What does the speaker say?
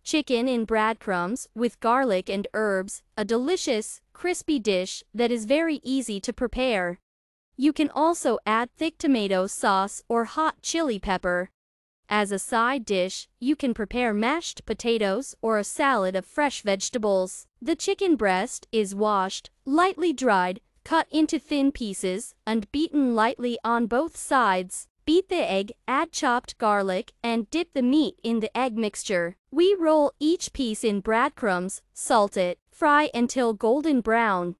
Chicken in breadcrumbs with garlic and herbs, a delicious, crispy dish that is very easy to prepare. You can also add thick tomato sauce or hot chili pepper. As a side dish, you can prepare mashed potatoes or a salad of fresh vegetables. The chicken breast is washed, lightly dried, cut into thin pieces, and beaten lightly on both sides. Beat the egg, add chopped garlic, and dip the meat in the egg mixture. We roll each piece in breadcrumbs, salt it, fry until golden brown.